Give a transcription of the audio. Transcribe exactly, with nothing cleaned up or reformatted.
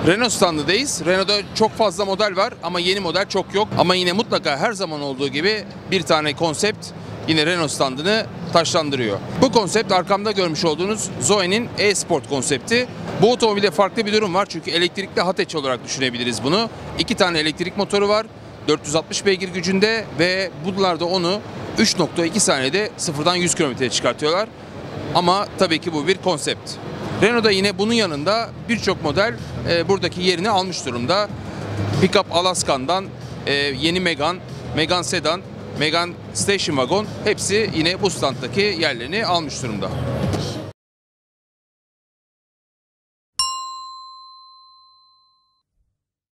Renault standındayız. Renault'da çok fazla model var ama yeni model çok yok. Ama yine mutlaka her zaman olduğu gibi bir tane konsept yine Renault standını taşlandırıyor. Bu konsept arkamda görmüş olduğunuz Zoe'nin e-sport konsepti. Bu otomobilde farklı bir durum var çünkü elektrikli hatch olarak düşünebiliriz bunu. İki tane elektrik motoru var. dört yüz altmış beygir gücünde ve bunlar da onu üç nokta iki saniyede sıfırdan yüz kilometreye çıkartıyorlar. Ama tabii ki bu bir konsept. Renault'da yine bunun yanında birçok model e, buradaki yerini almış durumda. Pickup Alaskan'dan e, yeni Megane, Megane Sedan, Megane Station Wagon hepsi yine bu standtaki yerlerini almış durumda.